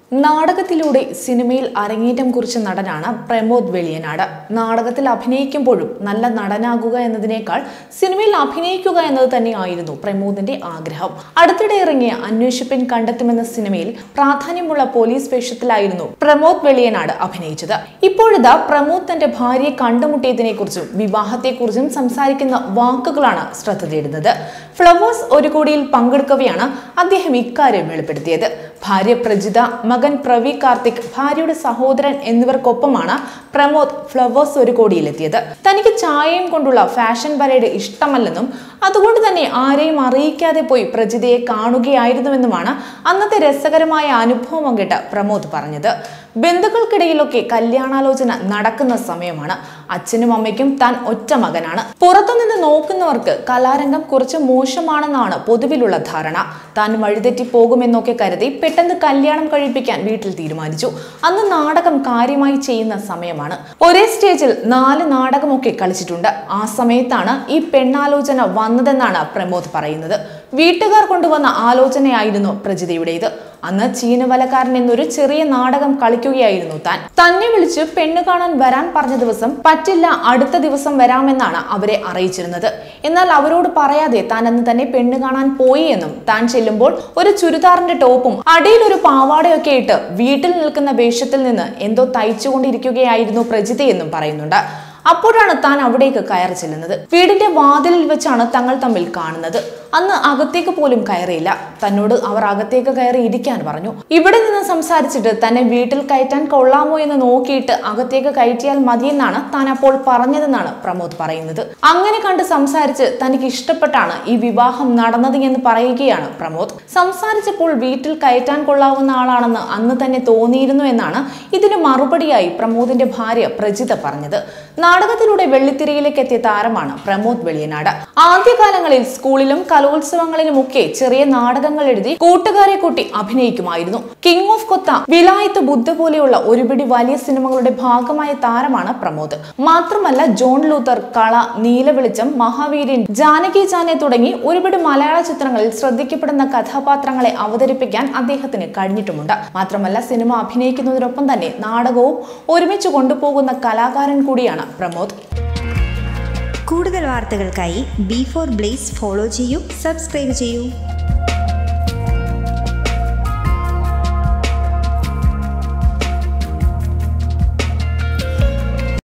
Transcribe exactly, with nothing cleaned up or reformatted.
നാടകത്തിലൂടെ സിനിമയിൽ അരങ്ങേറ്റം കുറിച്ച നടനാണ് പ്രമോദ് വെളിയനാട്. നാടകത്തിൽ അഭിനയിക്കുമ്പോഴും നല്ല നടനാകുക എന്നതിനേക്കാൾ സിനിമയിൽ അഭിനയിക്കുക എന്നത് തന്നെയായിരുന്നു പ്രമോദിന്റെ ആഗ്രഹം. അടുത്തിടെ ഇറങ്ങിയ അന്വേഷിപ്പിൻ കണ്ടെത്തുമെന്ന സിനിമയിൽ പ്രാധാന്യമുള്ള പോലീസ് വേഷത്തിലായിരുന്നു പ്രമോദ് വെളിയനാട് അഭിനയിച്ചത്. ഇപ്പോഴിതാ പ്രമോദ് തന്റെ ഭാര്യയെ കണ്ടുമുട്ടിയതിനെ കുറിച്ചും വിവാഹത്തെക്കുറിച്ചും സംസാരിക്കുന്ന വാക്കുകളാണ് ശ്രദ്ധ തേടുന്നത്. ഫ്ലവേഴ്സ് ഒരു കോടിയിൽ പങ്കെടുക്കവെയാണ് അദ്ദേഹം ഇക്കാര്യം വെളിപ്പെടുത്തിയത്. ഭാര്യ പ്രജിത, മകൻ പ്രവി കാർത്തിക്, ഭാര്യയുടെ സഹോദരൻ എന്നിവർക്കൊപ്പമാണ് പ്രമോദ് ഫ്ലവേഴ്സ് ഒരു കോടിയിലെത്തിയത്. തനിക്ക് ചായയും കൊണ്ടുള്ള ഫാഷൻ പരേഡ് ഇഷ്ടമല്ലെന്നും അതുകൊണ്ട് തന്നെ ആരെയും അറിയിക്കാതെ പോയി പ്രജിതയെ കാണുകയായിരുന്നുവെന്നുമാണ് അന്നത്തെ രസകരമായ അനുഭവം പങ്കിട്ട് പ്രമോദ് പറഞ്ഞത്. ബന്ധുക്കൾക്കിടയിലൊക്കെ കല്യാണാലോചന നടക്കുന്ന സമയമാണ്. അച്ഛനും അമ്മയ്ക്കും താൻ ഒറ്റ മകനാണ്. പുറത്തുനിന്ന് നോക്കുന്നവർക്ക് കലാരംഗം കുറച്ച് മോശമാണെന്നാണ് പൊതുവിലുള്ള ധാരണ. താൻ വഴിതെറ്റി പോകുമെന്നൊക്കെ കരുതി പെട്ടെന്ന് കല്യാണം കഴിപ്പിക്കാൻ വീട്ടിൽ തീരുമാനിച്ചു. അന്ന് നാടകം കാര്യമായി ചെയ്യുന്ന സമയമാണ്. ഒരേ സ്റ്റേജിൽ നാല് നാടകമൊക്കെ കളിച്ചിട്ടുണ്ട്. ആ സമയത്താണ് ഈ പെണ്ണാലോചന വന്നതെന്നാണ് പ്രമോദ് പറയുന്നത്. വീട്ടുകാർ കൊണ്ടുവന്ന ആലോചനയായിരുന്നു പ്രജിതയുടേത്. അന്ന് ചീനവലക്കാരൻ എന്നൊരു ചെറിയ നാടകം കളിക്കുകയായിരുന്നു താൻ. തന്നെ വിളിച്ച് പെണ്ണ് കാണാൻ വരാൻ പറഞ്ഞ ദിവസം പറ്റില്ല, അടുത്ത ദിവസം വരാമെന്നാണ് അവരെ അറിയിച്ചിരുന്നത്. എന്നാൽ അവരോട് പറയാതെ താൻ അന്ന് തന്നെ പെണ്ണ് കാണാൻ പോയി എന്നും താൻ ചെല്ലുമ്പോൾ ഒരു ചുരിദാറിന്റെ ടോപ്പും അടിയിൽ ഒരു പാവാടയൊക്കെ ഇട്ട് വീട്ടിൽ നിൽക്കുന്ന വേഷത്തിൽ നിന്ന് എന്തോ തയ്ച്ചുകൊണ്ടിരിക്കുകയായിരുന്നു പ്രജിതയെന്നും പറയുന്നുണ്ട്. അപ്പോഴാണ് താൻ അവിടേക്ക് കയറി ചെല്ലുന്നത്. വീടിന്റെ വാതിലിൽ വെച്ചാണ് തങ്ങൾ തമ്മിൽ കാണുന്നത്. അന്ന് അകത്തേക്ക് പോലും കയറിയില്ല. തന്നോട് അവർ അകത്തേക്ക് കയറി ഇരിക്കാൻ പറഞ്ഞു. ഇവിടെ നിന്ന് സംസാരിച്ചിട്ട് തന്നെ വീട്ടിൽ കയറ്റാൻ കൊള്ളാമോ എന്ന് നോക്കിയിട്ട് അകത്തേക്ക് കയറ്റിയാൽ മതിയെന്നാണ് താൻ അപ്പോൾ പറഞ്ഞതെന്നാണ് പ്രമോദ് പറയുന്നത്. അങ്ങനെ കണ്ട് സംസാരിച്ച് തനിക്ക് ഇഷ്ടപ്പെട്ടാണ് ഈ വിവാഹം നടന്നത് എന്ന് പറയുകയാണ് പ്രമോദ്. സംസാരിച്ചപ്പോൾ വീട്ടിൽ കയറ്റാൻ കൊള്ളാവുന്ന ആളാണെന്ന് അന്ന് തന്നെ തോന്നിയിരുന്നു എന്നാണ് ഇതിന് മറുപടിയായി പ്രമോദിന്റെ ഭാര്യ പ്രജിത പറഞ്ഞത്. നാടകത്തിലൂടെ വെള്ളിത്തിരയിലേക്ക് എത്തിയ താരമാണ് പ്രമോദ് വെളിയനാട്. ആദ്യകാലങ്ങളിൽ സ്കൂളിലും കലോത്സവങ്ങളിലുമൊക്കെ ചെറിയ നാടകങ്ങൾ എഴുതി കൂട്ടുകാരെ കൂട്ടി അഭിനയിക്കുമായിരുന്നു. കിങ് ഓഫ് കൊത്ത, വിലായത്ത് ബുദ്ധ പോലെയുള്ള ഒരുപിടി വലിയ സിനിമകളുടെ ഭാഗമായ താരമാണ് പ്രമോദ്. മാത്രമല്ല ജോൺ ലൂത്തർ, കള, നീലവെളിച്ചം, മഹാവീര്യൻ, ജാനകി ജാനെ തുടങ്ങി ഒരുപിടി മലയാള ചിത്രങ്ങളിൽ ശ്രദ്ധിക്കപ്പെടുന്ന കഥാപാത്രങ്ങളെ അവതരിപ്പിക്കാൻ അദ്ദേഹത്തിന് കഴിഞ്ഞിട്ടുമുണ്ട്. മാത്രമല്ല സിനിമ അഭിനയിക്കുന്നതിനൊപ്പം തന്നെ നാടകവും ഒരുമിച്ച് കൊണ്ടുപോകുന്ന കലാകാരൻ കൂടിയാണ് പ്രമോദ്. കൂടുതൽ വാർത്തകൾക്കായി ബി ഫോർ ബ്ലേസ് ഫോളോ ചെയ്യൂ, സബ്സ്ക്രൈബ് ചെയ്യൂ.